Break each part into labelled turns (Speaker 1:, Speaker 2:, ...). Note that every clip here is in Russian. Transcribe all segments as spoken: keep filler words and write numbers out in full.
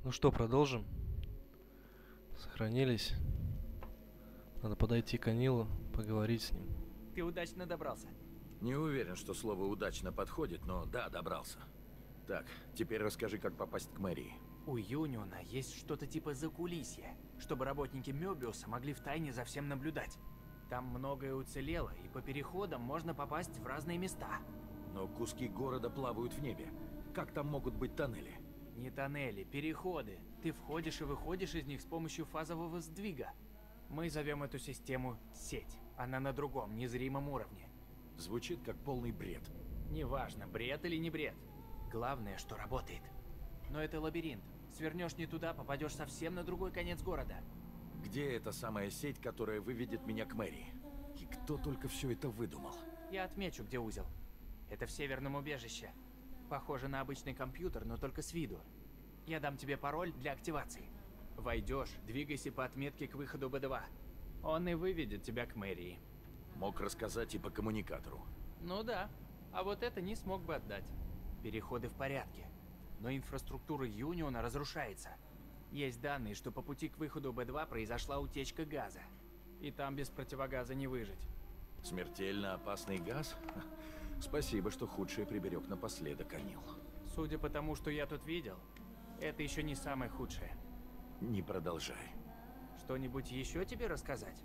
Speaker 1: Ну что, продолжим? Сохранились. Надо подойти к Анилу, поговорить с ним.
Speaker 2: Ты удачно добрался.
Speaker 3: Не уверен, что слово «удачно» подходит, но да, добрался. Так, теперь расскажи, как попасть к мэрии.
Speaker 2: У Юниона есть что-то типа закулисья, чтобы работники Мёбиуса могли втайне за всем наблюдать. Там многое уцелело, и по переходам можно попасть в разные места.
Speaker 3: Но куски города плавают в небе. Как там могут быть тоннели?
Speaker 2: Не тоннели, переходы. Ты входишь и выходишь из них с помощью фазового сдвига. Мы зовем эту систему сеть. Она на другом, незримом уровне.
Speaker 3: Звучит как полный бред.
Speaker 2: Неважно, бред или не бред. Главное, что работает. Но это лабиринт. Свернешь не туда, попадешь совсем на другой конец города.
Speaker 3: Где эта самая сеть, которая выведет меня к мэрии? И кто только все это выдумал?
Speaker 2: Я отмечу, где узел. Это в северном убежище. Похоже на обычный компьютер, но только с виду. Я дам тебе пароль для активации. Войдешь, двигайся по отметке к выходу бэ два. Он и выведет тебя к мэрии.
Speaker 3: Мог рассказать и по коммуникатору.
Speaker 2: Ну да, а вот это не смог бы отдать. Переходы в порядке, но инфраструктура Юниона разрушается. Есть данные, что по пути к выходу бэ два произошла утечка газа. И там без противогаза не выжить.
Speaker 3: Смертельно опасный газ? Спасибо, что худшее приберег напоследок, Анил.
Speaker 2: Судя по тому, что я тут видел, это еще не самое худшее.
Speaker 3: Не продолжай.
Speaker 2: Что-нибудь еще тебе рассказать?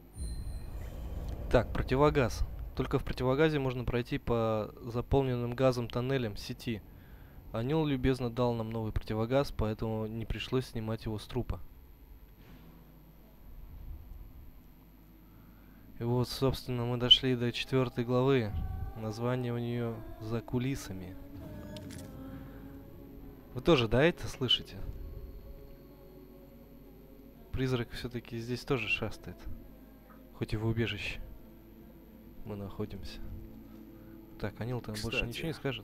Speaker 1: Так, противогаз. Только в противогазе можно пройти по заполненным газом тоннелям сети. Анил любезно дал нам новый противогаз, поэтому не пришлось снимать его с трупа. И вот, собственно, мы дошли до четвертой главы. Название у нее «За кулисами». Вы тоже, да, это слышите? Призрак все-таки здесь тоже шастает. Хоть и в убежище мы находимся. Так, Анил-то больше ничего не скажет.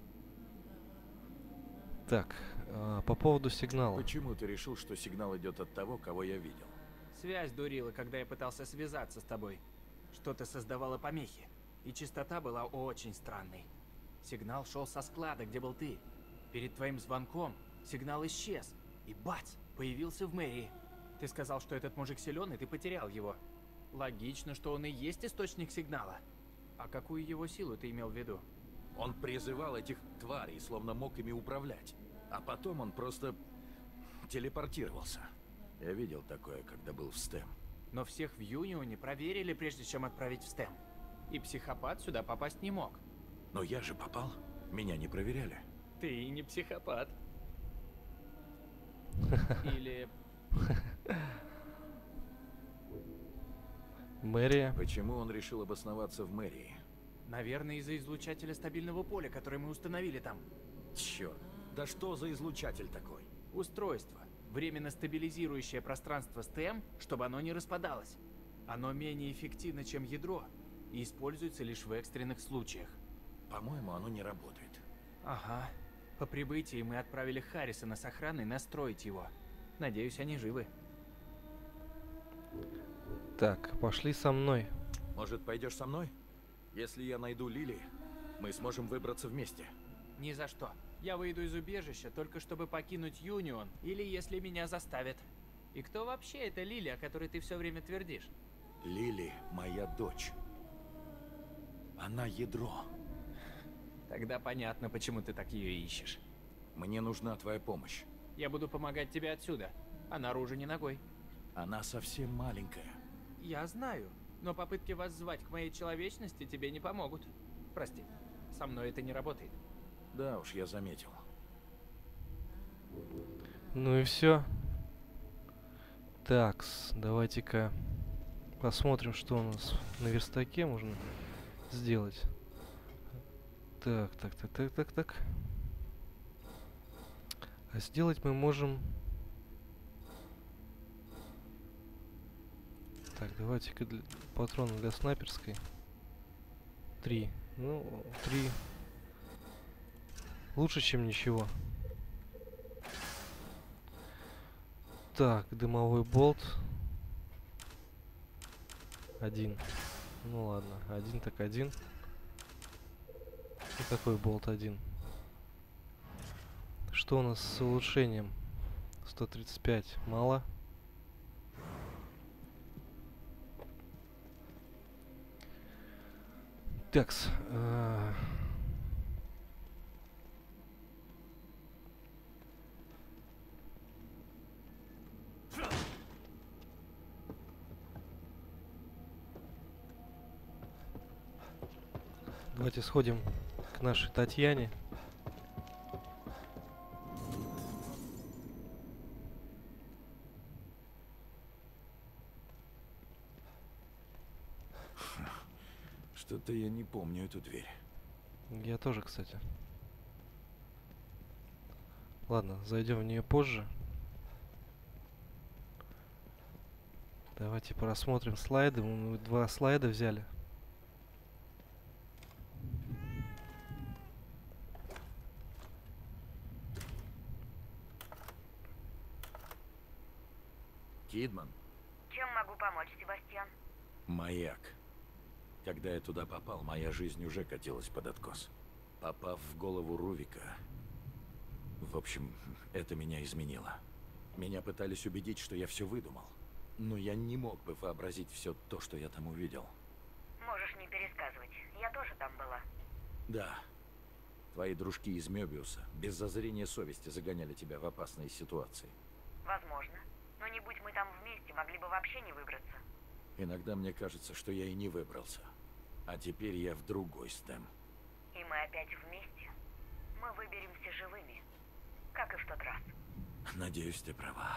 Speaker 1: Так, э, по поводу сигнала.
Speaker 3: Почему ты решил, что сигнал идет от того, кого я видел?
Speaker 2: Связь дурила, когда я пытался связаться с тобой. Что-то создавало помехи, и частота была очень странной. Сигнал шел со склада, где был ты. Перед твоим звонком сигнал исчез, и бац, появился в мэрии. Ты сказал, что этот мужик силен, и ты потерял его. Логично, что он и есть источник сигнала. А какую его силу ты имел в виду?
Speaker 3: Он призывал этих тварей, словно мог ими управлять. А потом он просто телепортировался. Я видел такое, когда был в стэм.
Speaker 2: Но всех в Юнионе проверили, прежде чем отправить в стэм. И психопат сюда попасть не мог.
Speaker 3: Но я же попал. Меня не проверяли.
Speaker 2: Ты и не психопат. Или...
Speaker 1: Мэрия.
Speaker 3: Почему он решил обосноваться в мэрии?
Speaker 2: Наверное, из-за излучателя стабильного поля, который мы установили там.
Speaker 3: Черт, да что за излучатель такой?
Speaker 2: Устройство. Временно стабилизирующее пространство стэм, чтобы оно не распадалось. Оно менее эффективно, чем ядро, и используется лишь в экстренных случаях.
Speaker 3: По-моему, оно не работает.
Speaker 2: Ага. По прибытии мы отправили Харрисона с охраной настроить его. Надеюсь, они живы.
Speaker 1: Так, пошли со мной.
Speaker 3: Может, пойдешь со мной? Если я найду Лили, мы сможем выбраться вместе.
Speaker 2: Ни за что. Я выйду из убежища, только чтобы покинуть Юнион, или если меня заставят. И кто вообще эта Лили, о которой ты все время твердишь?
Speaker 3: Лили — моя дочь. Она ядро.
Speaker 2: Тогда понятно, почему ты так ее ищешь.
Speaker 3: Мне нужна твоя помощь.
Speaker 2: Я буду помогать тебе отсюда, а наружу не ногой.
Speaker 3: Она совсем маленькая.
Speaker 2: Я знаю, но попытки воззвать к моей человечности тебе не помогут. Прости, со мной это не работает.
Speaker 3: Да уж, я заметил.
Speaker 1: Ну и все. Так, давайте-ка посмотрим, что у нас на верстаке можно сделать. Так, так, так, так, так, так. А сделать мы можем... Так, давайте-ка для... патроны для снайперской. Три. Ну, три. Лучше, чем ничего. Так, дымовой болт. Один. Ну ладно, один так один. И какой болт один? Что у нас с улучшением? сто тридцать пять. Мало. Такс. э, Давайте сходим к нашей Татьяне.
Speaker 3: Что-то я не помню эту дверь.
Speaker 1: Я тоже, кстати. Ладно, зайдем в нее позже. Давайте просмотрим слайды. Мы два слайда взяли.
Speaker 3: Кидман,
Speaker 4: Чем могу помочь, Себастьян?
Speaker 3: маяк. Когда я туда попал, моя жизнь уже катилась под откос. Попав в голову Рувика... В общем, это меня изменило. Меня пытались убедить, что я все выдумал. Но я не мог бы вообразить все то, что я там увидел.
Speaker 4: Можешь не пересказывать. Я тоже там была.
Speaker 3: Да. Твои дружки из Мёбиуса без зазрения совести загоняли тебя в опасные ситуации.
Speaker 4: Возможно. Но не будь мы там вместе, могли бы вообще не выбраться.
Speaker 3: Иногда мне кажется, что я и не выбрался. А теперь я в другой Стэм.
Speaker 4: И мы опять вместе. Мы выберемся живыми. Как и в тот раз.
Speaker 3: Надеюсь, ты права.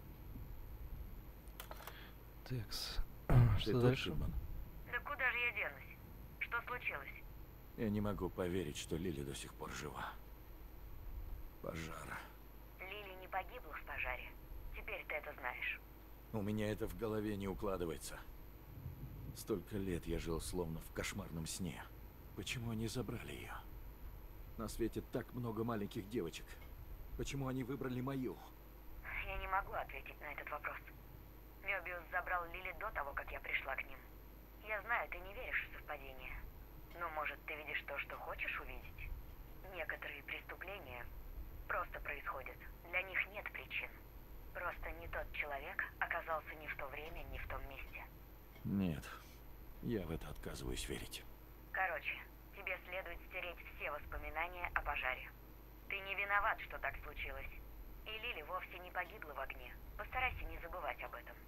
Speaker 1: Такс.
Speaker 3: Ты
Speaker 1: Что
Speaker 3: тот,
Speaker 1: дальше?
Speaker 3: Кидман?
Speaker 4: Да куда же я денусь? Что случилось?
Speaker 3: Я не могу поверить, что Лили до сих пор жива. Пожар.
Speaker 4: Лили не погибла в пожаре. Теперь ты это знаешь.
Speaker 3: У меня это в голове не укладывается. Столько лет я жил словно в кошмарном сне. Почему они забрали ее? На свете так много маленьких девочек. Почему они выбрали мою?
Speaker 4: Я не могу ответить на этот вопрос. Мёбиус забрал Лили до того, как я пришла к ним. Я знаю, ты не веришь в совпадение. Но, может, ты видишь то, что хочешь увидеть? Некоторые преступления просто происходят. Для них нет причин. Просто не тот человек оказался ни в то время, ни в том месте.
Speaker 3: Нет, я в это отказываюсь верить.
Speaker 4: Короче, тебе следует стереть все воспоминания о пожаре. Ты не виноват, что так случилось. И Лили вовсе не погибла в огне. Постарайся не забывать об этом.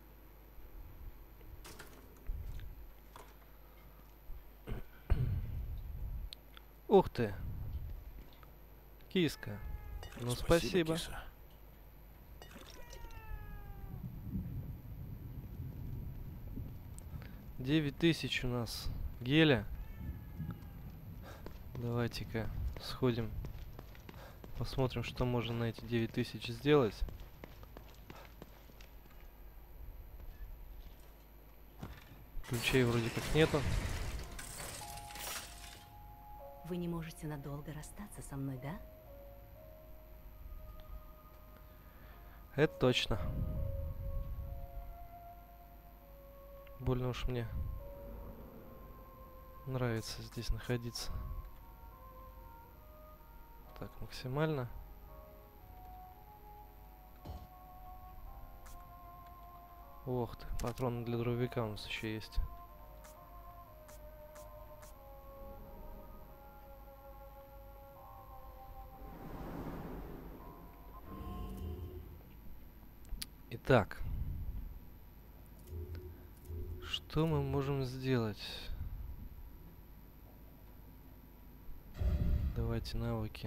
Speaker 1: Ух ты. Киска. Ну, спасибо.
Speaker 3: Киса.
Speaker 1: девять тысяч у нас геля. Давайте-ка сходим. Посмотрим, что можно на эти девять тысяч сделать. Ключей вроде как нету.
Speaker 5: Вы не можете надолго расстаться со мной, да?
Speaker 1: Это точно. Больно уж мне нравится здесь находиться. Так, максимально. Ох ты, патроны для дробовика у нас еще есть. Итак, что мы можем сделать? Давайте навыки.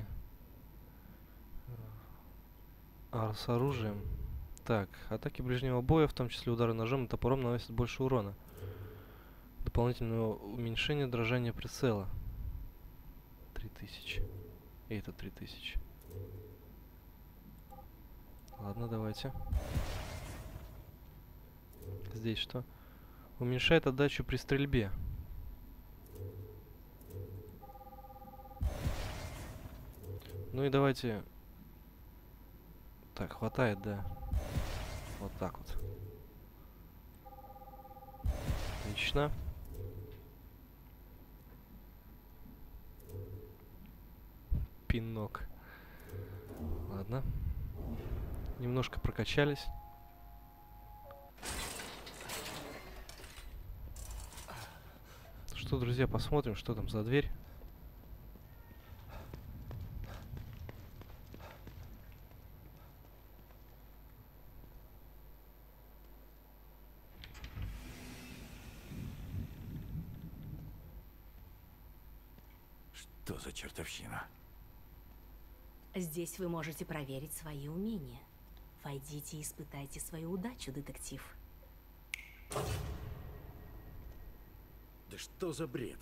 Speaker 1: А, с оружием. Так, атаки ближнего боя, в том числе удары ножом и топором, наносят больше урона. Дополнительное уменьшение дрожания прицела. три тысячи. И это три тысячи. Ладно, давайте. Здесь что? Уменьшает отдачу при стрельбе. Ну и давайте... Так, хватает, да. Вот так вот. Отлично. Пинок. Ладно. Немножко прокачались. Что, друзья, посмотрим, что там за дверь.
Speaker 3: Что за чертовщина?
Speaker 5: Здесь вы можете проверить свои умения. Войдите и испытайте свою удачу, детектив.
Speaker 3: Да что за бред?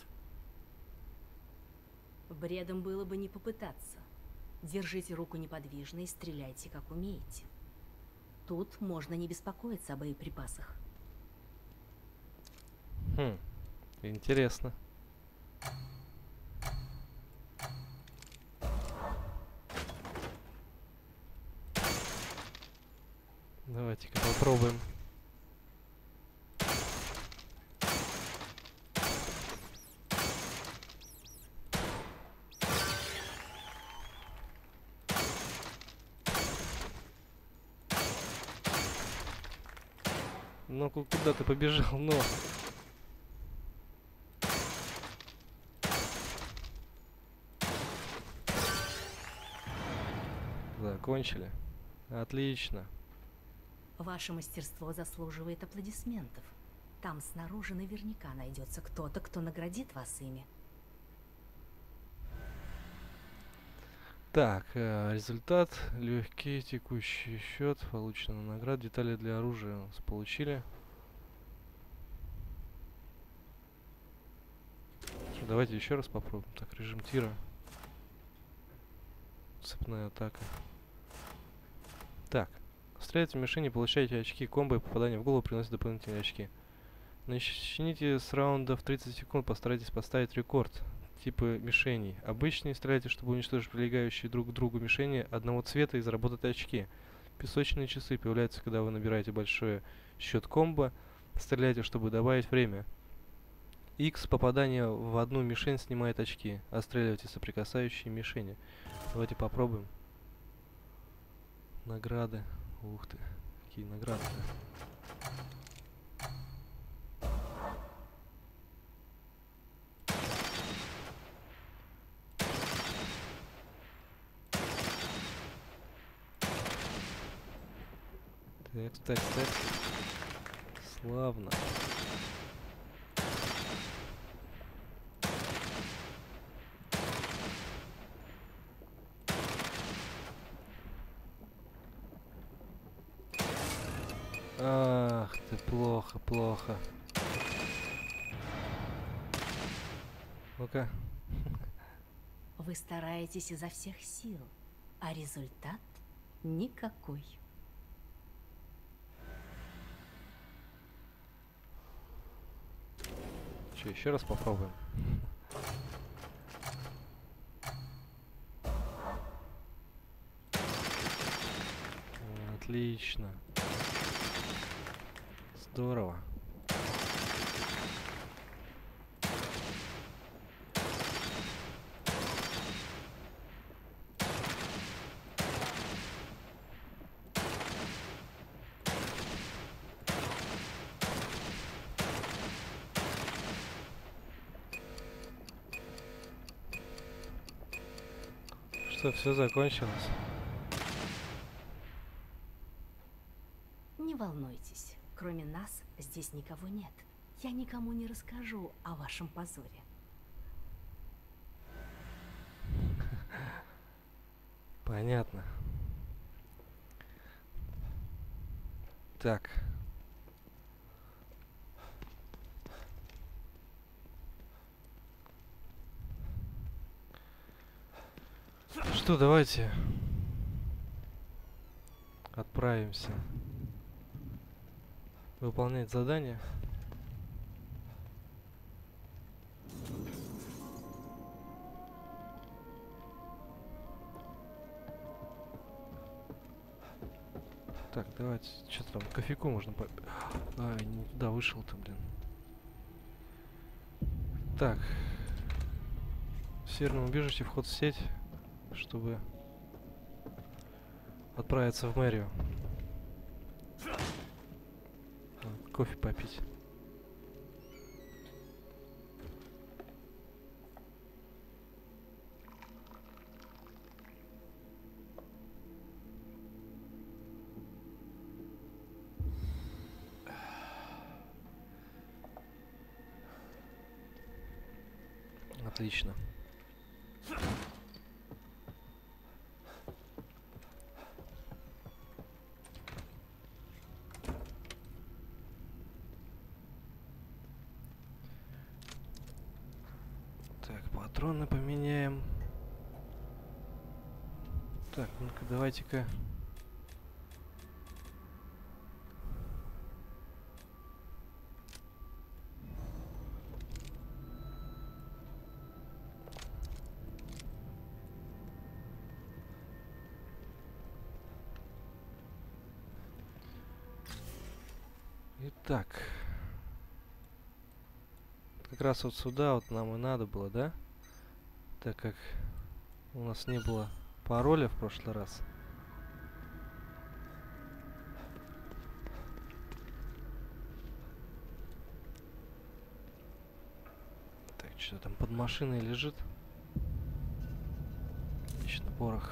Speaker 5: Бредом было бы не попытаться. Держите руку неподвижно и стреляйте, как умеете. Тут можно не беспокоиться о боеприпасах.
Speaker 1: Хм, интересно. Давайте-ка попробуем. Ну, куда ты побежал? Ну. Закончили. Отлично.
Speaker 5: Ваше мастерство заслуживает аплодисментов. Там снаружи наверняка найдется кто-то, кто наградит вас ими.
Speaker 1: Так, э, результат. Легкий текущий счет. Получена награда. Детали для оружия у нас получили. Что, давайте еще раз попробуем. Так, режим тира. Цепная атака. Так. Стреляйте в мишени, получаете очки. Комбо и попадание в голову приносит дополнительные очки. Начните с раунда в тридцать секунд. Постарайтесь поставить рекорд. Типы мишеней. Обычные стреляйте, чтобы уничтожить прилегающие друг к другу мишени одного цвета и заработать очки. Песочные часы появляются, когда вы набираете большой счет комбо. Стреляйте, чтобы добавить время. X попадание в одну мишень снимает очки. Отстреливайте соприкасающие мишени. Давайте попробуем. Награды. Ух ты, какие награды-то. Так, так, так. Славно. Ах ты, плохо, плохо. Ну-ка.
Speaker 5: Вы стараетесь изо всех сил, а результат никакой.
Speaker 1: Че, еще раз попробуем? Отлично. Здорово. Что, все закончилось?
Speaker 5: Не волнуйтесь, кроме нас здесь никого нет. Я никому не расскажу о вашем позоре.
Speaker 1: Понятно. Так. Что, давайте отправимся выполнять задание. Так, давайте, что-то там, кофейку можно по... А, не туда вышел-то, блин. Так. В северном убежище вход в сеть, чтобы отправиться в мэрию. А, кофе попить. Отлично. Так, патроны поменяем. Так, ну-ка, давайте-ка. Итак, как раз вот сюда вот нам и надо было, да? Так как у нас не было пароля в прошлый раз. Так, что там под машиной лежит? Отлично, порох.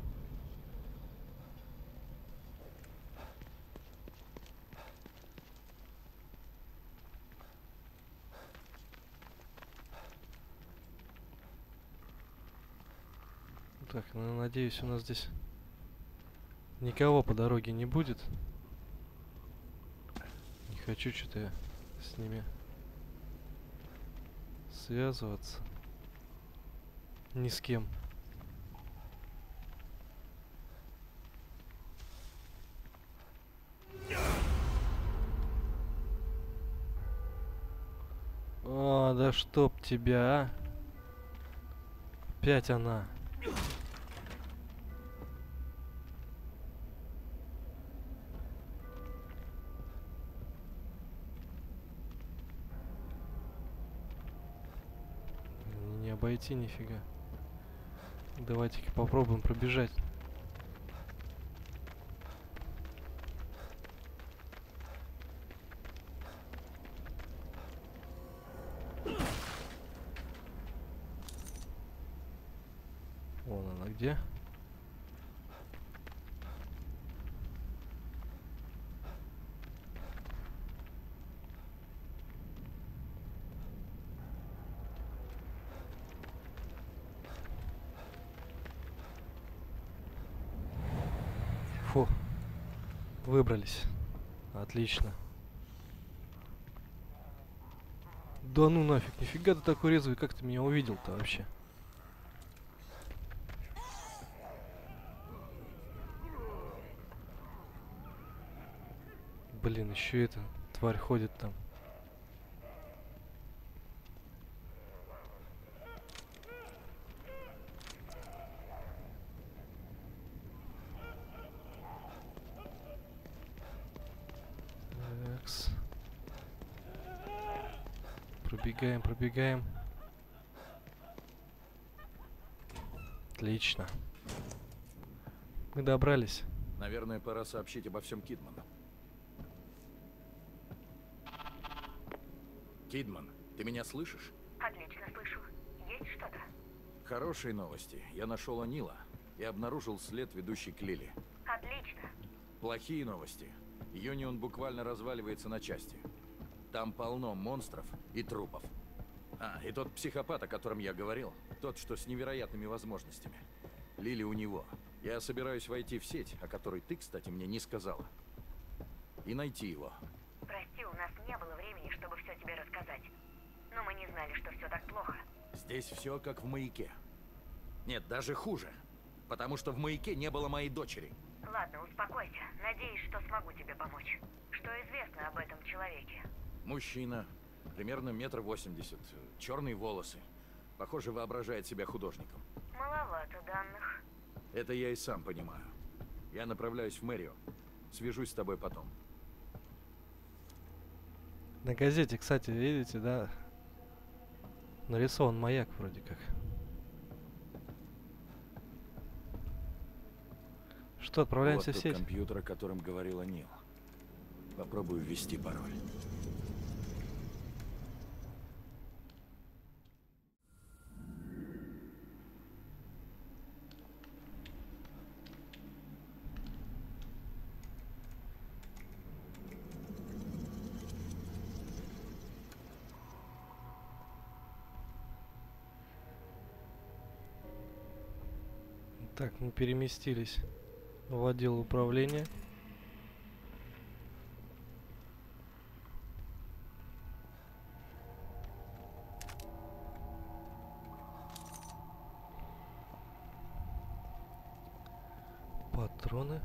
Speaker 1: Так, ну, надеюсь, у нас здесь никого по дороге не будет. Не хочу что-то я с ними связываться. Ни с кем. О, да чтоб тебя, а! Опять она. Не обойти нифига. Давайте-ка попробуем пробежать. Вон она где. Фу. Выбрались. Отлично. Да ну нафиг, нифига ты такой резвый, как ты меня увидел-то вообще? Блин, еще эта тварь ходит там. Такс. Пробегаем, пробегаем. Отлично. Мы добрались.
Speaker 3: Наверное, пора сообщить обо всем Кидману. Кидман, ты меня слышишь?
Speaker 4: Отлично слышу. Есть что-то?
Speaker 3: Хорошие новости. Я нашел Анила и обнаружил след, ведущий к Лили.
Speaker 4: Отлично.
Speaker 3: Плохие новости. Юнион буквально разваливается на части. Там полно монстров и трупов. А, и тот психопат, о котором я говорил, тот, что с невероятными возможностями. Лили у него. Я собираюсь войти в сеть, о которой ты, кстати, мне не сказала. И найти его.
Speaker 4: Прости, у нас не было времени, чтобы все тебе рассказать. Но мы не знали, что все так плохо.
Speaker 3: Здесь все как в Маяке. Нет, даже хуже. Потому что в Маяке не было моей дочери.
Speaker 4: Ладно, успокойся. Надеюсь, что смогу тебе помочь. Что известно об этом человеке?
Speaker 3: Мужчина, примерно метр восемьдесят, черные волосы. Похоже, воображает себя художником.
Speaker 4: Маловато данных.
Speaker 3: Это я и сам понимаю. Я направляюсь в мэрию. Свяжусь с тобой потом.
Speaker 1: На газете, кстати, видите, да? Нарисован маяк вроде как. что, отправляемся
Speaker 3: Вот
Speaker 1: в
Speaker 3: тот
Speaker 1: сеть?
Speaker 3: компьютер, о котором говорила Нил. Попробую ввести пароль.
Speaker 1: Так, мы переместились в отдел управления. Патроны.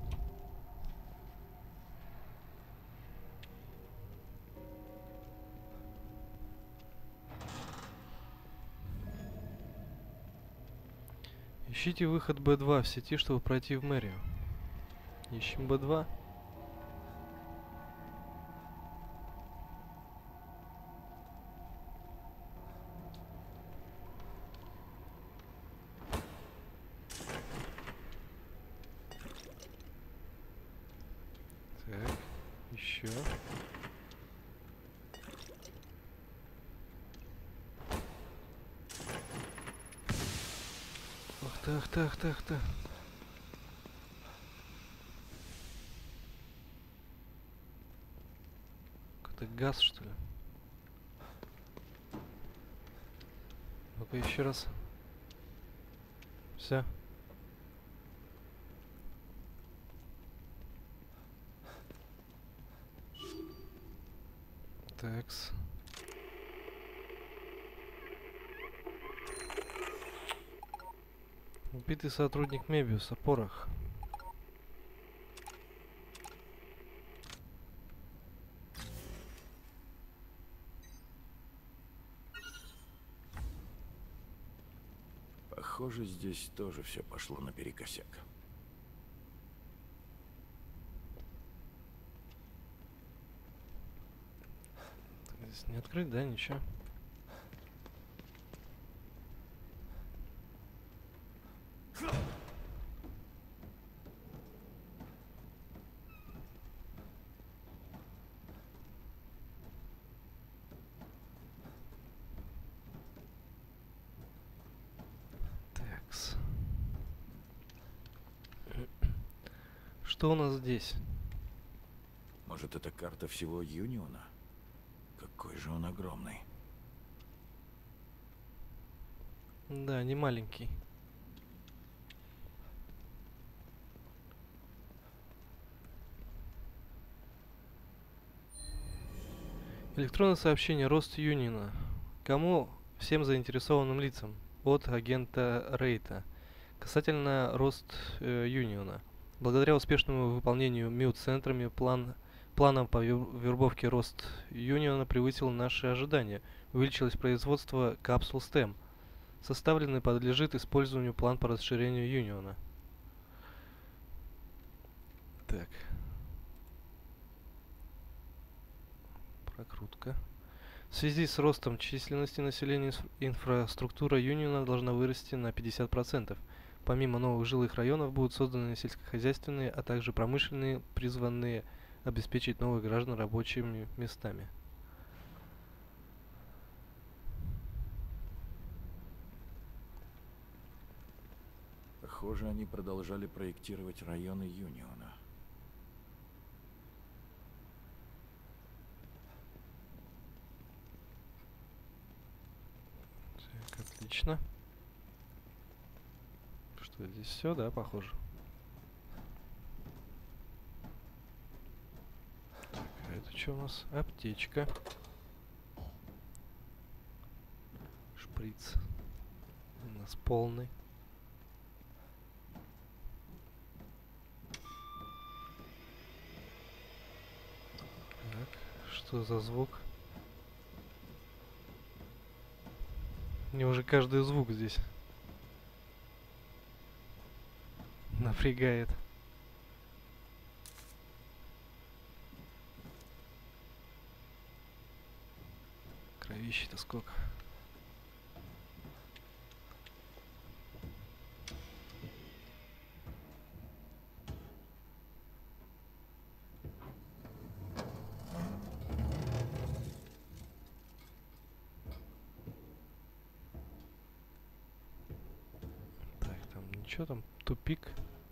Speaker 1: Ищите выход Б два в сети, чтобы пройти в мэрию. Ищем Б два. Так, еще. Ах ты, ах ты, ах ты, ах ты. Какой-то газ, что ли? Ну-ка еще раз. Все. Такс. Убитый сотрудник Мебиуса, порох.
Speaker 3: Похоже, здесь тоже все пошло наперекосяк.
Speaker 1: Здесь не открыть, да, ничего? Такс. Что у нас здесь?
Speaker 3: Может, это карта всего Юниона? Какой же он огромный.
Speaker 1: Да, не маленький. Электронное сообщение Рост Юниона. Кому? Всем заинтересованным лицам. От агента Рейта. Касательно Рост э, Юниона. Благодаря успешному выполнению МИУ-центрами план, планом по вер- вербовке Рост Юниона превысил наши ожидания. Увеличилось производство капсул стэм. Составленный подлежит использованию план по расширению Юниона. Так. Прокрутка. В связи с ростом численности населения инф- инфраструктура Юниона должна вырасти на пятьдесят процентов. Помимо новых жилых районов будут созданы сельскохозяйственные, а также промышленные, призванные обеспечить новых граждан рабочими местами.
Speaker 3: Похоже, они продолжали проектировать районы Юниона.
Speaker 1: Так, отлично. Что здесь все, да, похоже. Так, а это что у нас? Аптечка. Шприц. У нас полный. Так, что за звук? Мне уже каждый звук здесь напрягает. Кровищи-то сколько. Чё там? Тупик?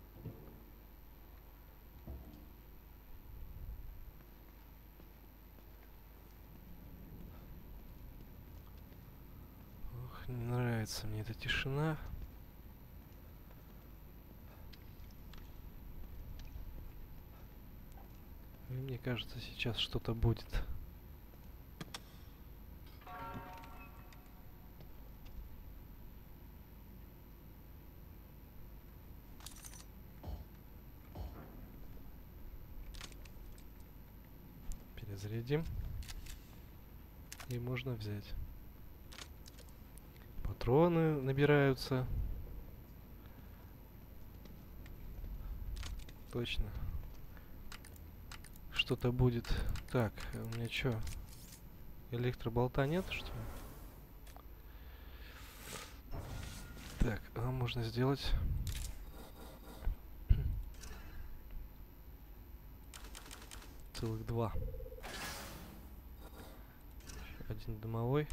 Speaker 1: Ох, не нравится мне эта тишина. И мне кажется, сейчас что-то будет. Перезарядим. И можно взять. Патроны набираются. Точно. Что-то будет. Так, у меня что? Электроболта нет, что ли? Так, а можно сделать... Целых два. Один дымовой.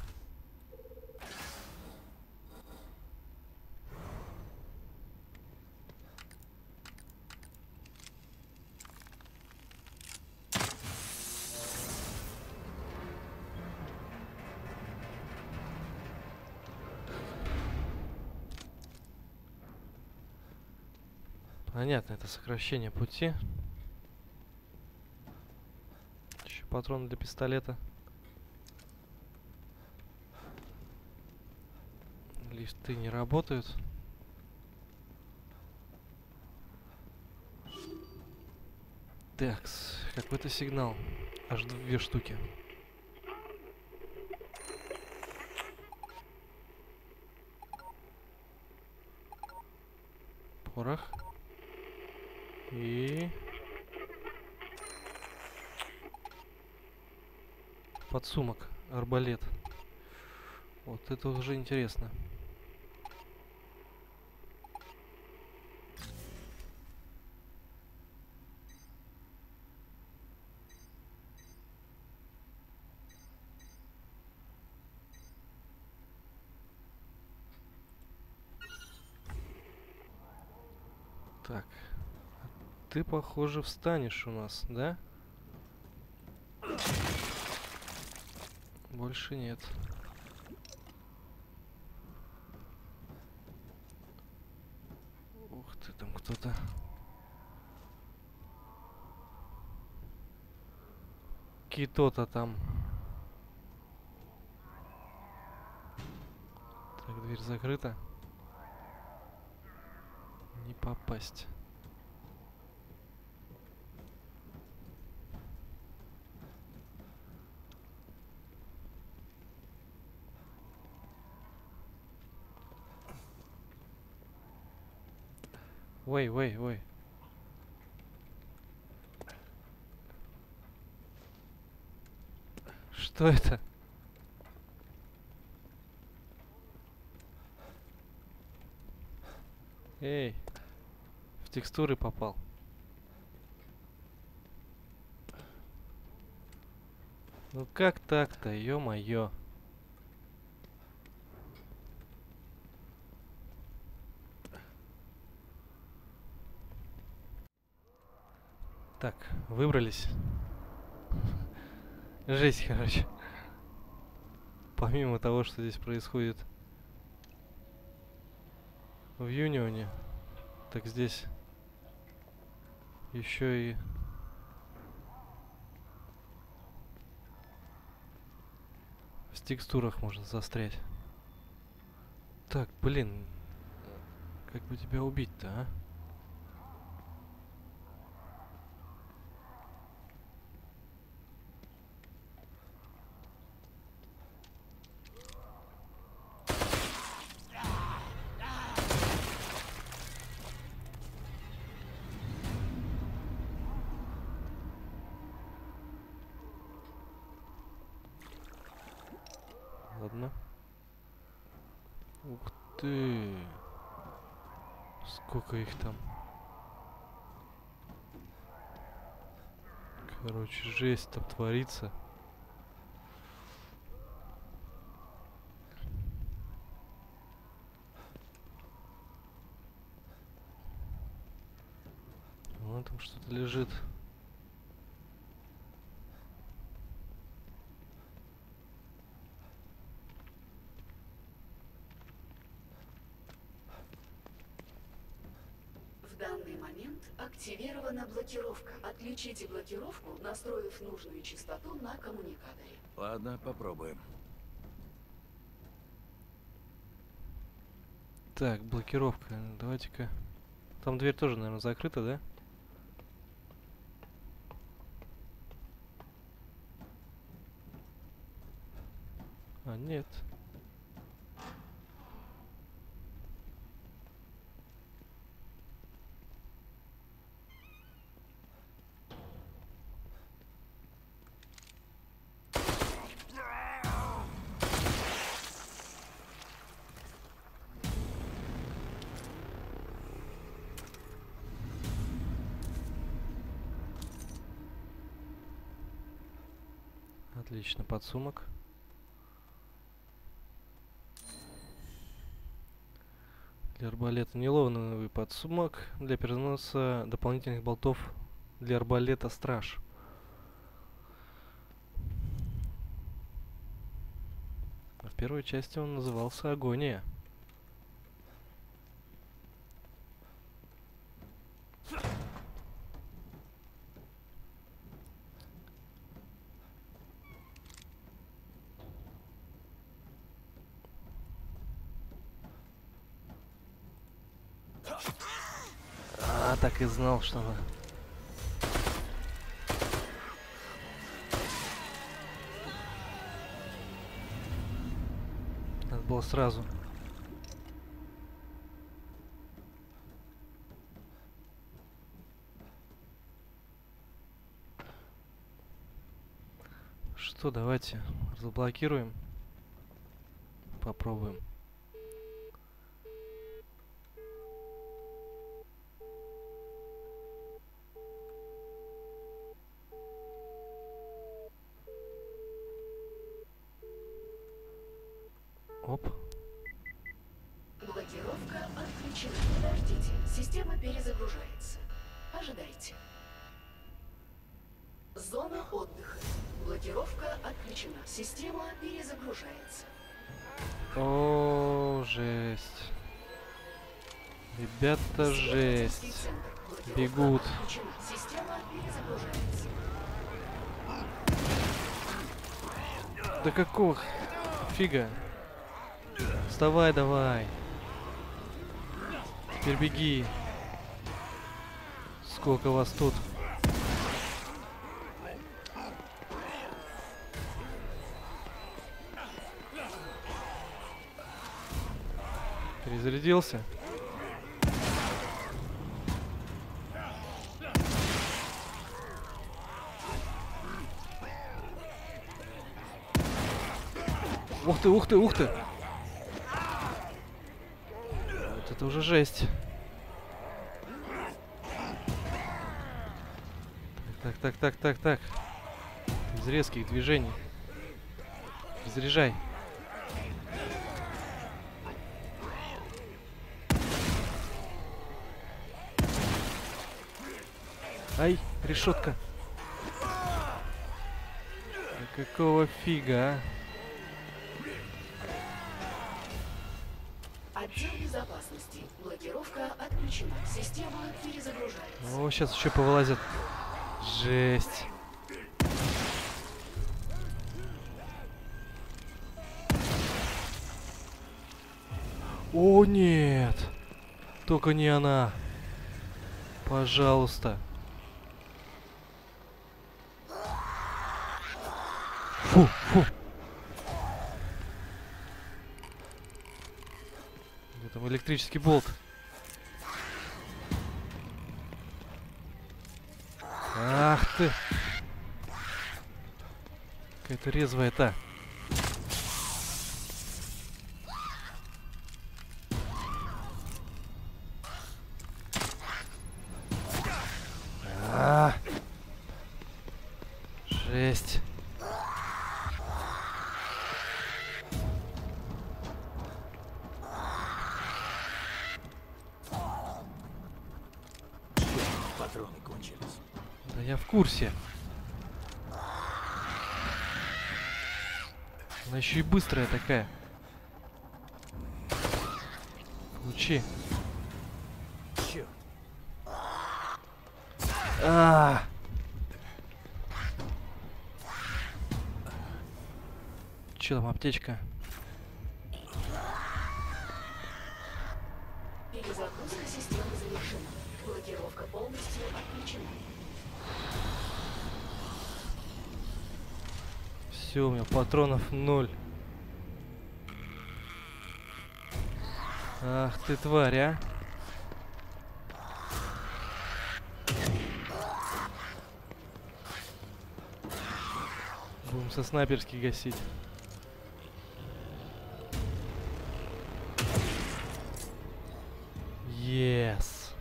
Speaker 1: Понятно, это сокращение пути. Еще патроны для пистолета. Лифты не работают. Такс, какой-то сигнал. Аж две штуки. Порох. И... подсумок, арбалет. Вот это уже интересно. Так. Ты, похоже, встанешь у нас, да? Больше нет. Ух ты, там кто-то. Кто-то там. Так, дверь закрыта. Не попасть. Ой, ой, ой. Что это? Эй, в текстуры попал. Ну как так-то, ё-моё. Так, выбрались. Жесть, короче. Помимо того, что здесь происходит в Юнионе, так здесь еще и в текстурах можно застрять. Так, блин, как бы тебя убить-то, а? Ладно. Ух ты. Сколько их там. Короче, жесть там творится. Что-то лежит.
Speaker 6: В данный момент активирована блокировка. Отключите блокировку, настроив нужную частоту на коммуникаторе.
Speaker 3: Ладно, попробуем.
Speaker 1: Так, блокировка. Давайте-ка. Там дверь тоже, наверное, закрыта, да? А, нет. Отлично, подсумок. Для арбалета нейлоновый подсумок. Для переноса дополнительных болтов для арбалета страж. В первой части он назывался Агония. А, так и знал, что она. Надо было сразу. Что, давайте разблокируем. Попробуем. Оп.
Speaker 6: Блокировка отключена. Подождите. Система перезагружается. Ожидайте. Зона отдыха. Блокировка отключена. Система перезагружается.
Speaker 1: О, жесть. Ребята, жесть.
Speaker 6: Центр.
Speaker 1: Бегут.
Speaker 6: Отключена. Система перезагружается.
Speaker 1: Да какого фига? Вставай давай. Теперь беги. Сколько вас тут? Перезарядился? Ух ты, ух ты, ух ты! Вот это уже жесть. Так, так, так, так, так. Без резких движений. Заряжай. Ай, решетка. Да какого фига, а?
Speaker 6: Отдел безопасности. Блокировка отключена. Система перезагружается.
Speaker 1: О, сейчас еще повылазят. Жесть. О, нет. Только не она. Пожалуйста. Фу, фу. Где там электрический болт? Ах ты. Какая-то резвая-то. А, жесть.
Speaker 3: Патроны кончились.
Speaker 1: Я в курсе. Она еще и быстрая такая. Получи.
Speaker 2: Чё?
Speaker 1: А! Че там, аптечка?
Speaker 6: Перезагрузка системы завершена. Блокировка полностью отключена.
Speaker 1: Все, у меня патронов ноль. Ах ты тварь, а! Будем со снайперски гасить. Yes.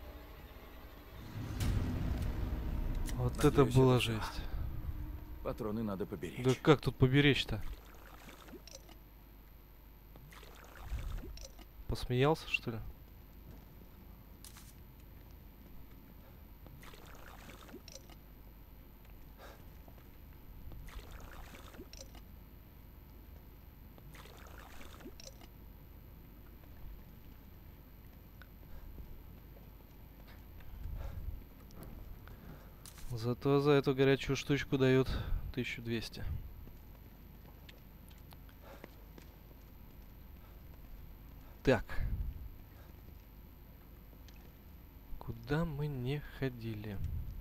Speaker 1: Вот это
Speaker 3: Надеюсь,
Speaker 1: была
Speaker 3: это всё.
Speaker 1: жесть.
Speaker 3: Патроны надо поберечь.
Speaker 1: Да как тут поберечь-то? Посмеялся, что ли? Зато за эту горячую штучку дают тысячу двести. Так. Куда мы не ходили?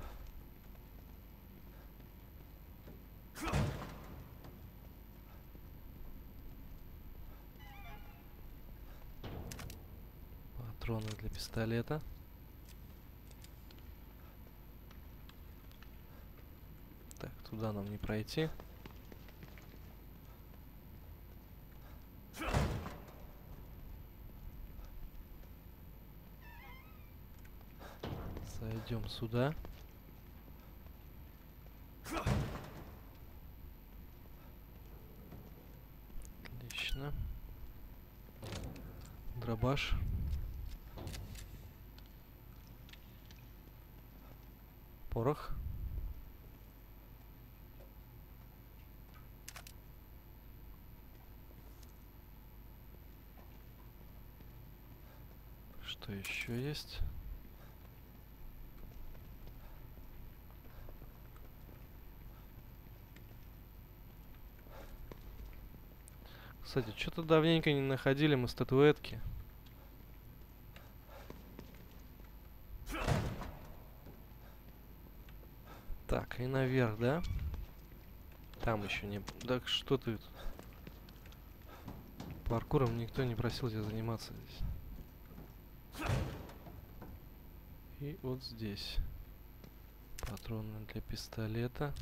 Speaker 1: Патроны для пистолета. Так, туда нам не пройти. Зайдем сюда. Отлично. Дробаш. Порох. Что еще есть? Кстати, что-то давненько не находили мы статуэтки. Так, и наверх, да? Там еще не... Так что ты... Паркуром никто не просил тебя заниматься здесь. И вот здесь. Патроны для пистолета.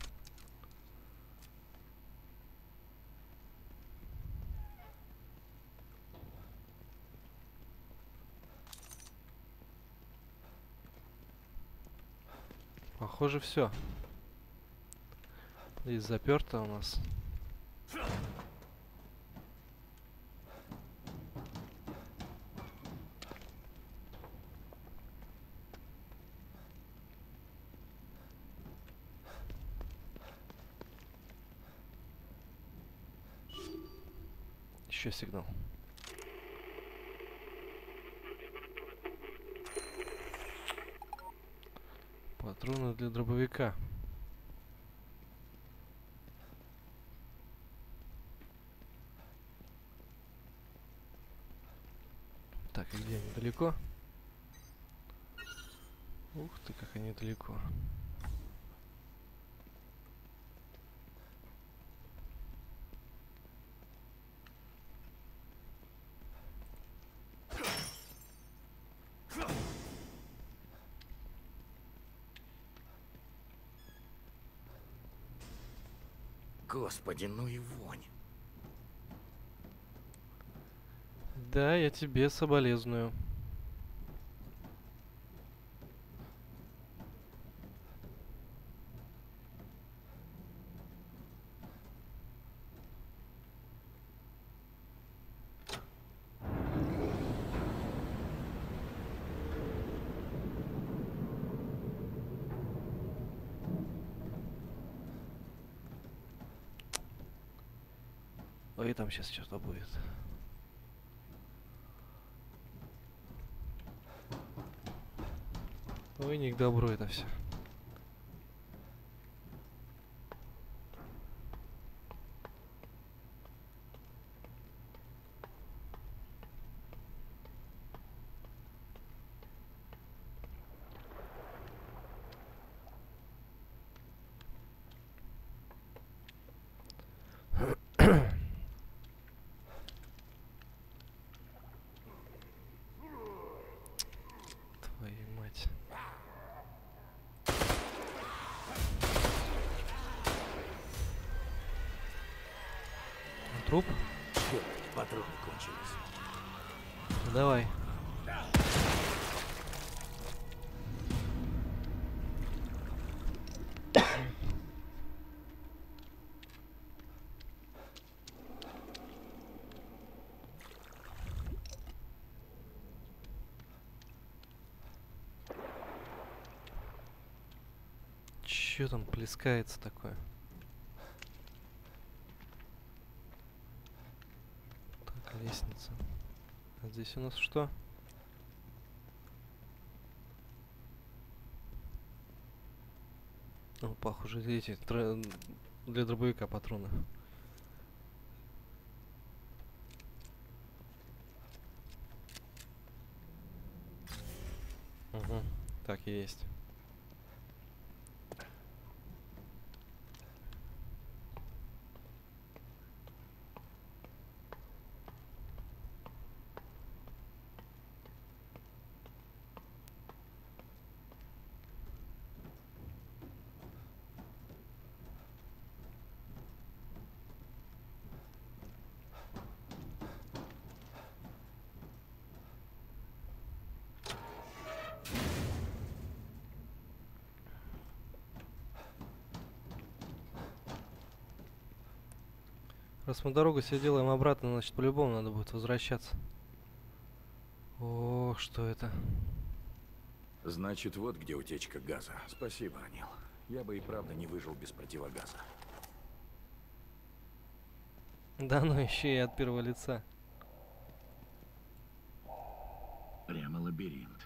Speaker 1: Похоже, все. Здесь заперто у нас. Еще сигнал. Патроны для дробовика. Так, и где они? Далеко? Ух ты, как они далеко.
Speaker 3: Господи, ну и вонь.
Speaker 1: Да, я тебе соболезную. Ой, там сейчас что-то будет. Ой, не к добру это все. Твою мать. Труп?
Speaker 3: Черт, патроны кончились.
Speaker 1: Давай. Чё там плескается такое? Так, лестница. А здесь у нас что? Ну, похоже, эти тра- для дробовика патроны. Угу. Так и есть. Раз мы дорогу себе делаем обратно, значит, по-любому надо будет возвращаться. О, что это?
Speaker 3: Значит, вот где утечка газа. Спасибо, Анил. Я бы и правда не выжил без противогаза.
Speaker 1: Да ну еще и от первого лица.
Speaker 3: Прямо лабиринт.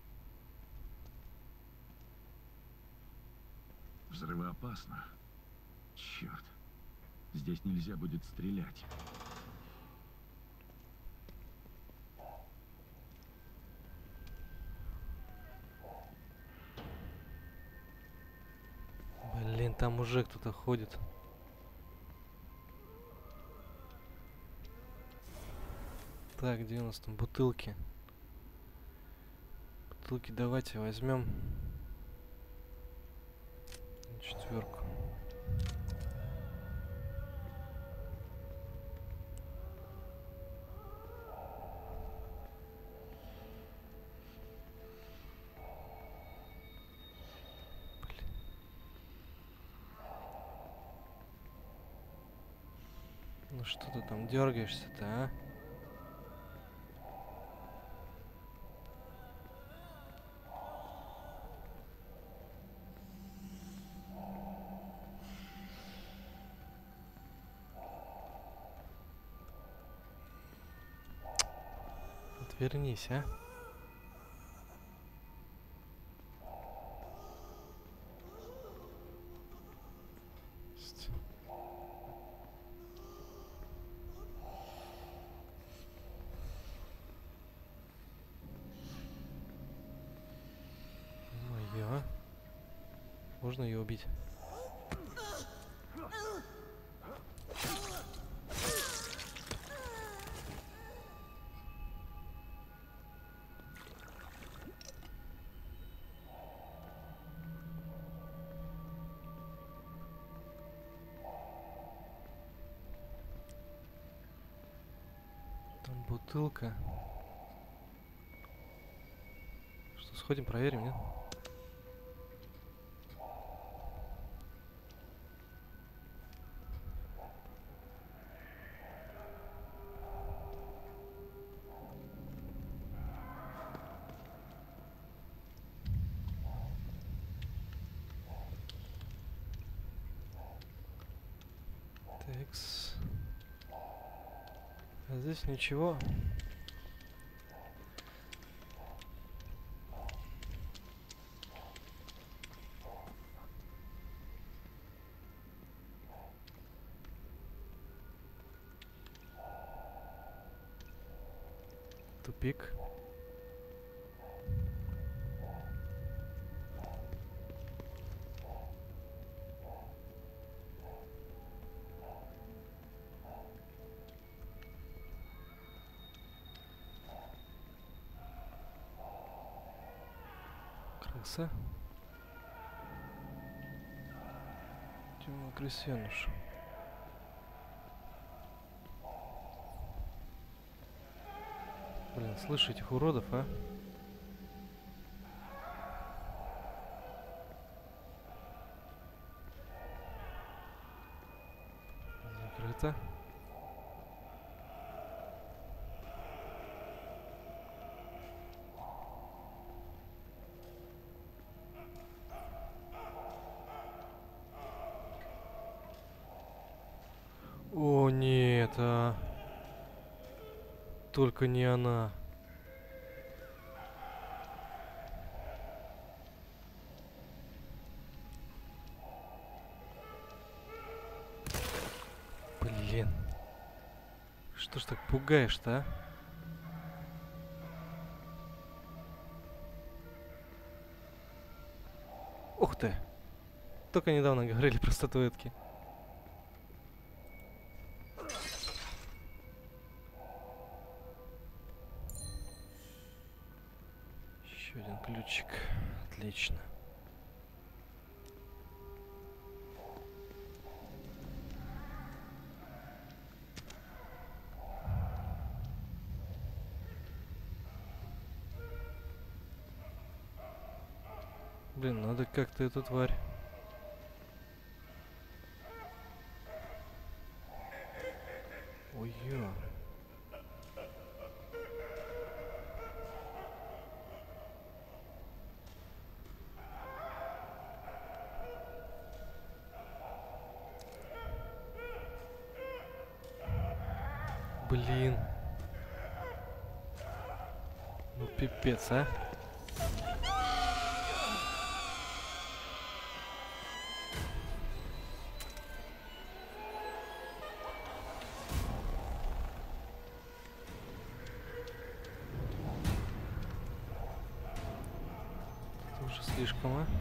Speaker 7: Взрывоопасно. Черт. Здесь нельзя будет стрелять.
Speaker 1: Блин, там уже кто-то ходит. Так, где у нас там бутылки? Бутылки давайте возьмем. Четверку. Ну что ты там дергаешься-то, а? Отвернись, а? Есть. Моё. Можно ее убить? Там бутылка. Что, сходим, проверим, нет? Текс. А здесь ничего. Тупик. Крыса. Темный крысеныш. Блин, слышь, этих уродов, а? Закрыто. О, нет, а... Только не она. Блин. Что ж так пугаешь-то, а? Ух ты. Только недавно говорили про статуэтки. Еще один ключик. Отлично. Блин, надо как-то эту тварь. Ой-ё. Блин. Ну пипец, а. Это уже слишком, а.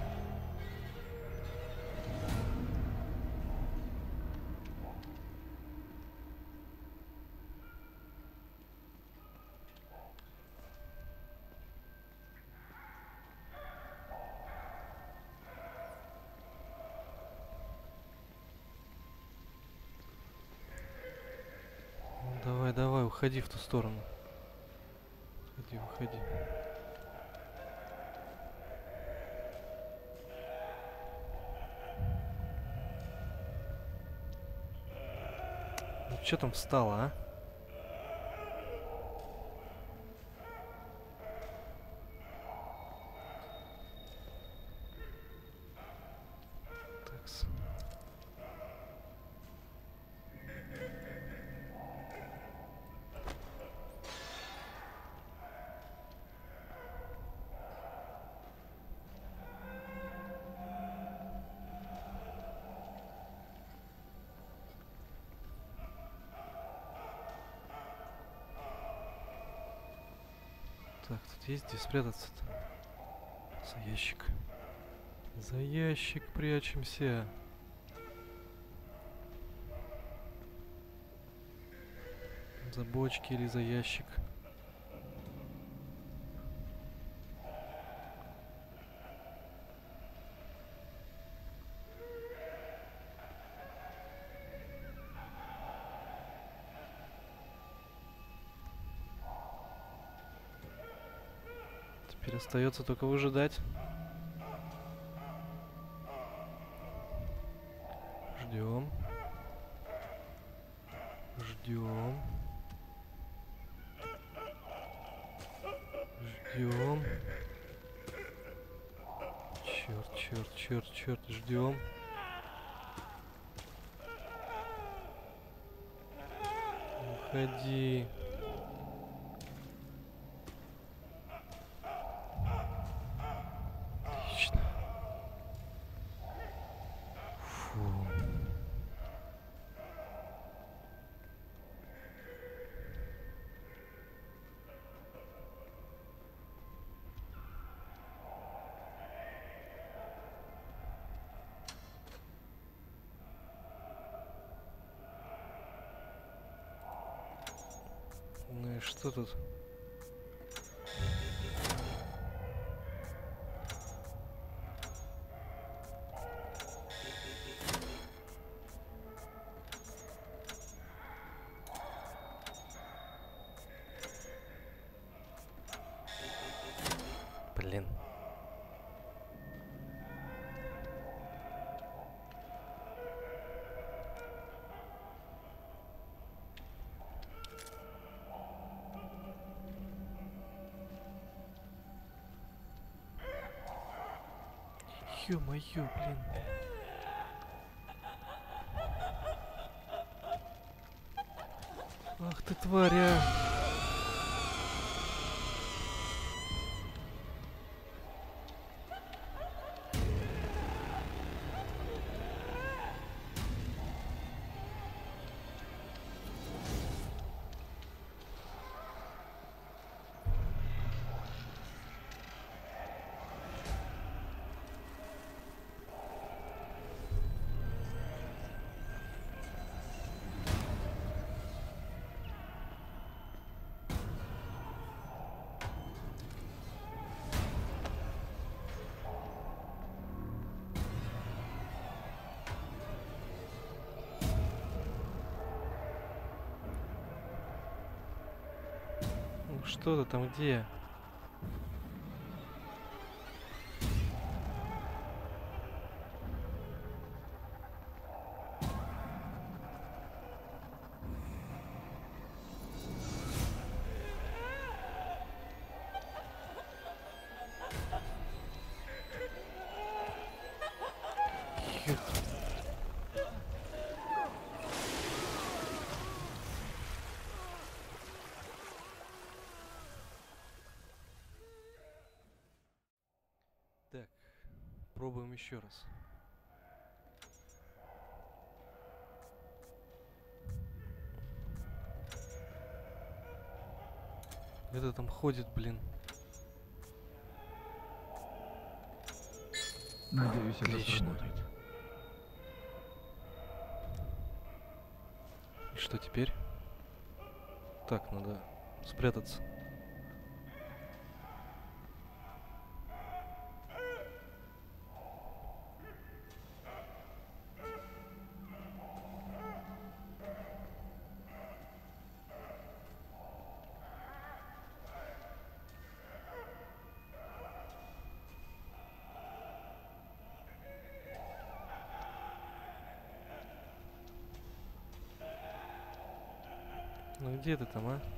Speaker 1: Давай, давай, уходи в ту сторону. Уходи, уходи. Ну чё там встала, а? Такс. Так, тут есть где спрятаться-то? За ящик. За ящик прячемся. За бочки или за ящик? Теперь остается только выжидать. Ждем. Ждем. Ждем. Черт, черт, черт, черт, ждем. Уходи. Отлично. Фу. Ну и что тут? Блин. Ё-моё, блин. Ах ты тваря. Ну что ты там, где? Ё- Так, пробуем еще раз. Где-то там ходит, блин.
Speaker 7: Надеюсь, это
Speaker 1: Отлично.
Speaker 7: сработает.
Speaker 1: И что теперь? Так, надо спрятаться. Ну где ты там, а?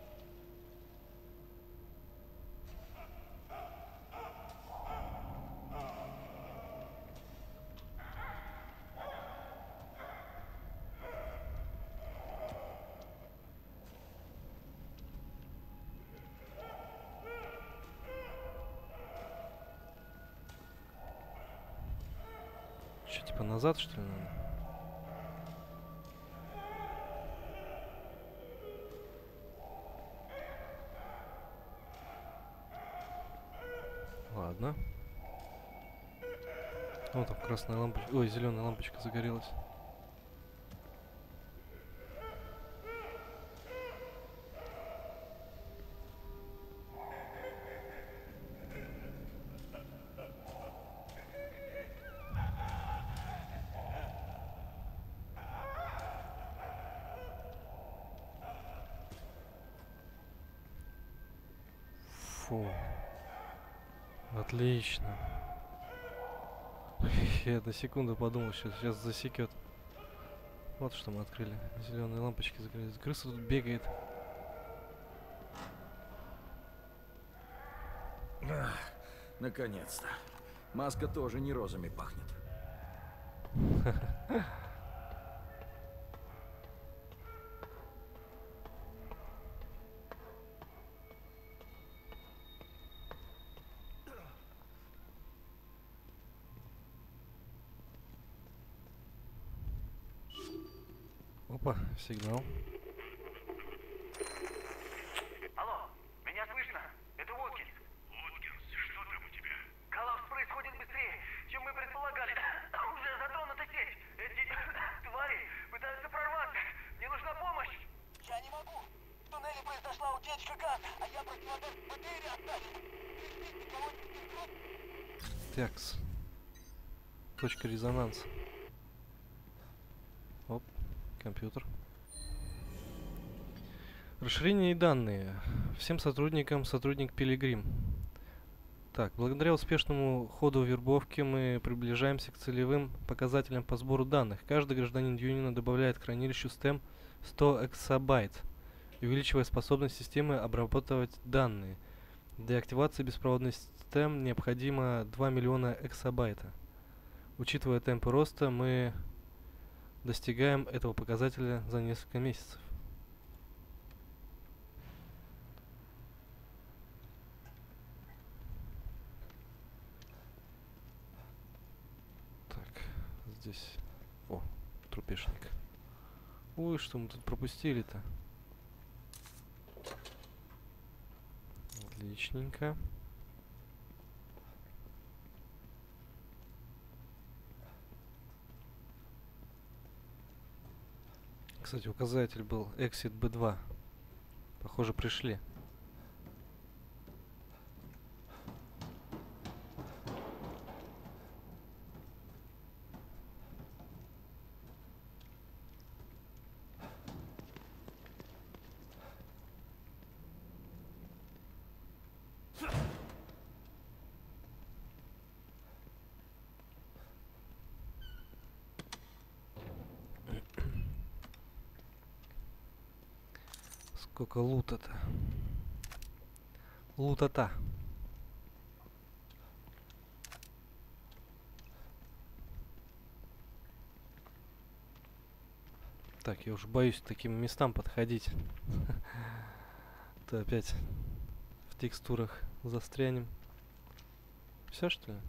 Speaker 1: Что, типа назад, что ли, надо? Ладно. О, там красная лампочка. Ой, зеленая лампочка загорелась. Фу. Отлично. Я на секунду подумал, что сейчас засекет. Вот что мы открыли. Зеленые лампочки загорелись. Крыса тут бегает.
Speaker 3: Ах, наконец-то. Маска тоже не розами пахнет.
Speaker 1: Опа, сигнал.
Speaker 8: Алло, меня слышно? Это Уоткинс. Уоткинс, что там у тебя? Коллапс происходит быстрее, чем мы предполагали. Уже затронута сеть. Эти твари пытаются прорваться. Мне нужна помощь. Я не могу. В туннеле произошла утечка газа, а я противогаз в БТРе оставил.
Speaker 1: Такс. Точка резонанса. Оп, компьютер. Расширение и данные. Всем сотрудникам сотрудник Пилигрим. Так, благодаря успешному ходу вербовки мы приближаемся к целевым показателям по сбору данных. Каждый гражданин Юнина добавляет к хранилищу стэм сто эксабайт, увеличивая способность системы обрабатывать данные. Для активации беспроводной стэм необходимо два миллиона эксабайта. Учитывая темпы роста, мы достигаем этого показателя за несколько месяцев. Так, здесь... О, трупешник. Ой, что мы тут пропустили-то? Отличненько. Кстати, указатель был Exit би два. Похоже, пришли. Сколько лута-то? Лута-та. Так, я уже боюсь к таким местам подходить. То опять в текстурах застрянем. Все, что ли?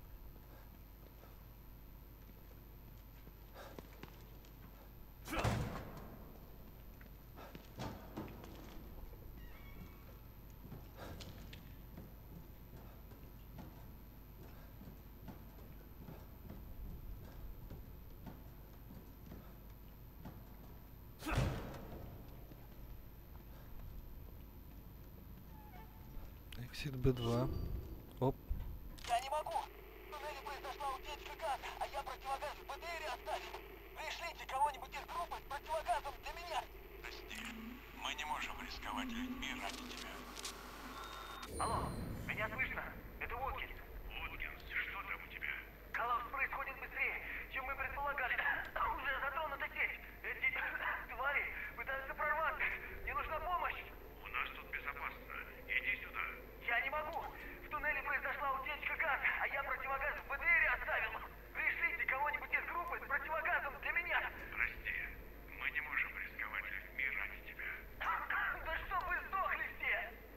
Speaker 1: Exit би два. Оп.
Speaker 8: Я не могу. В туннеле произошла утечка газа, а я противогаз в БТРе оставил. Пришлите кого-нибудь из группы с противогазом для меня. Прости, мы не можем рисковать людьми ради тебя. Алло, меня слышно? Это Уоткинс. Уоткинс, что там у тебя? Коллапс происходит быстрее, чем мы предполагали. Уже затронута сеть. Эти твари пытаются прорваться. Мне нужна помощь. У нас тут безопасно. Иди сюда. Я не могу. В туннеле произошла утечка газа, а я противогаз в БТРе оставил. Пришлите кого-нибудь из группы с противогазом для меня. Прости, мы не можем рисковать людьми ради тебя. Да чтоб вы сдохли все!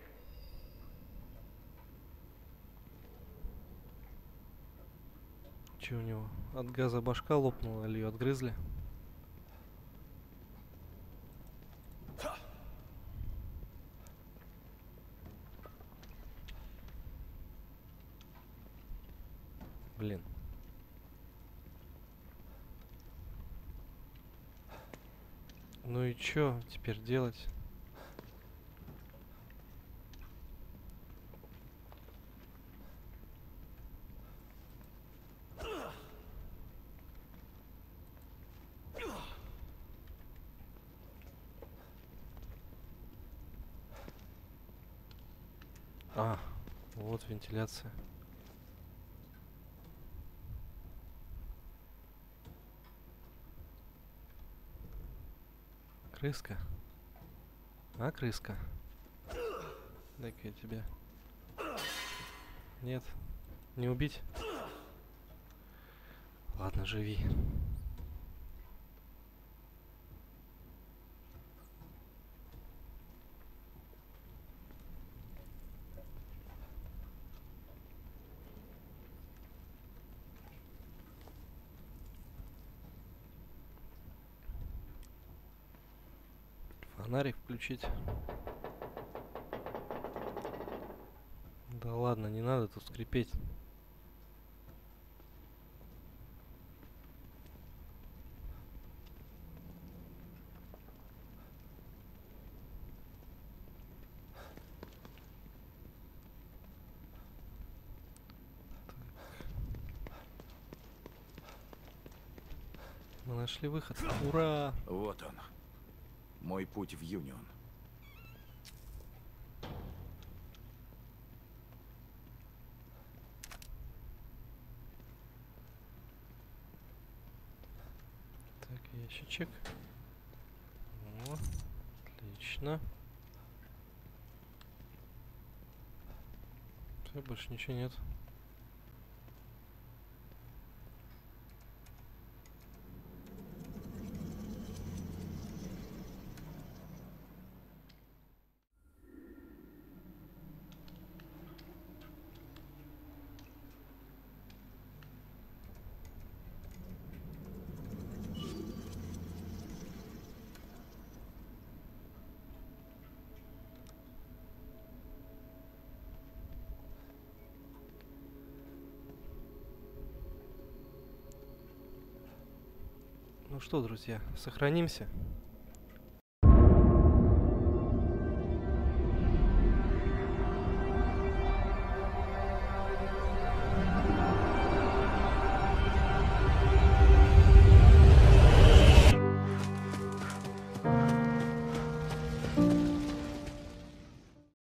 Speaker 1: Че у него? От газа башка лопнула или ее отгрызли? Блин. Ну и чё теперь делать? А, вот вентиляция. Крыска. А, крыска. Дай-ка я тебя. Нет. Не убить? Ладно, живи. Фонарик включить. Да ладно, не надо тут скрипеть. Мы нашли выход. Ура!
Speaker 3: Вот он. Мой путь в Юнион.
Speaker 1: Так, ящичек. О, отлично. Все, больше ничего нет. Ну что, друзья, сохранимся.